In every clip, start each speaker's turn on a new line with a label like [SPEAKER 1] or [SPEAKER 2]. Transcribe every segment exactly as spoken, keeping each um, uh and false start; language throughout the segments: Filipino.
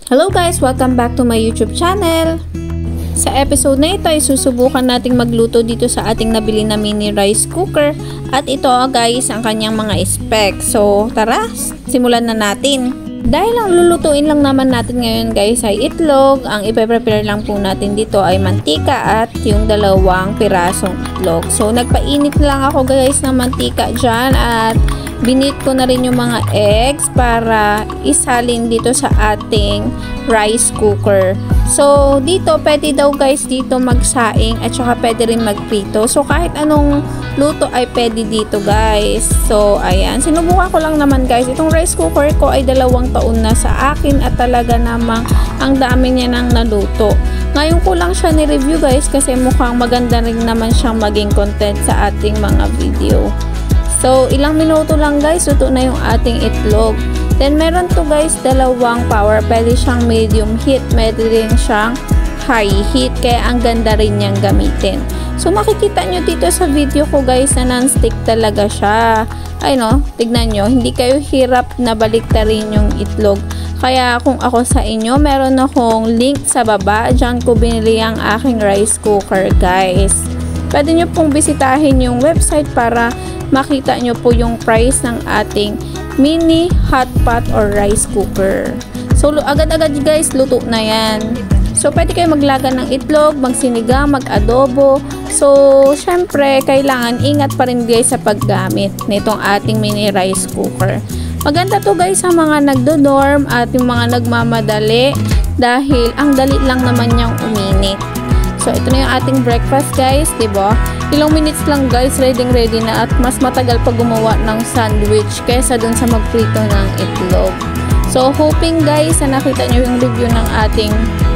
[SPEAKER 1] Hello guys! Welcome back to my YouTube channel! Sa episode na ito ay susubukan nating magluto dito sa ating nabili na mini rice cooker. At ito guys ang kanyang mga specs. So tara, simulan na natin. Dahil ang lulutuin lang naman natin ngayon guys ay itlog, ang ipe-prepare lang po natin dito ay mantika at yung dalawang pirasong itlog. So nagpainit lang ako guys ng mantika dyan at binit ko na rin yung mga eggs para isalin dito sa ating rice cooker. So dito pwede daw guys dito magsaing at saka pwede rin magprito. So kahit anong luto ay pwede dito guys. So ayan, sinubukan ko lang naman guys. Itong rice cooker ko ay dalawang taon na sa akin at talaga namang ang dami niya nang naluto. Ngayon ko lang siya ni-review guys kasi mukhang maganda rin naman siyang maging content sa ating mga video. So, ilang minuto lang guys, luto na yung ating itlog. Then, meron to guys, dalawang power. Pwede siyang medium heat, pwede rin siyang high heat. Kaya ang ganda rin niyang gamitin. So, makikita nyo dito sa video ko guys na non-stick talaga siya. Ay no, tignan nyo, hindi kayo hirap na baliktarin yung itlog. Kaya kung ako sa inyo, meron akong link sa baba. Diyan ko binili ang aking rice cooker guys. Pwede nyo pong bisitahin yung website para makita nyo po yung price ng ating mini hot pot or rice cooker. So, agad-agad guys, luto na yan. So, pwede kayo maglaga ng itlog, magsinigang, mag-adobo. So, syempre, kailangan ingat pa rin guys sa paggamit nitong ating mini rice cooker. Maganda to guys sa mga nagdo-dorm at yung mga nagmamadali dahil ang dali lang naman niyang uminit. So, ito na yung ating breakfast guys, diba? Ilang minutes lang guys, ready ready na at mas matagal pa gumawa ng sandwich kaysa dun sa magprito ng itlog. So, hoping guys na nakita nyo yung review ng ating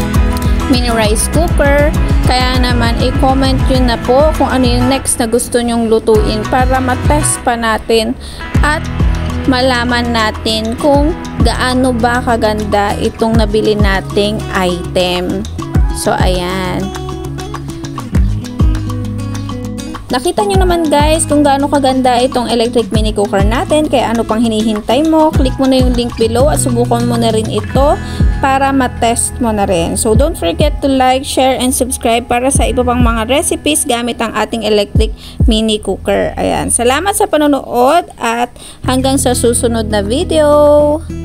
[SPEAKER 1] mini rice cooker. Kaya naman, i-comment yun na po kung ano yung next na gusto nyong lutuin para matest pa natin at malaman natin kung gaano ba kaganda itong nabili nating item. So, ayan. Nakita nyo naman guys kung gaano kaganda itong electric mini cooker natin. Kaya ano pang hinihintay mo? Click mo na yung link below at subukan mo na rin ito para matest mo na rin. So don't forget to like, share, and subscribe para sa iba pang mga recipes gamit ang ating electric mini cooker. Ayan. Salamat sa panonood at hanggang sa susunod na video.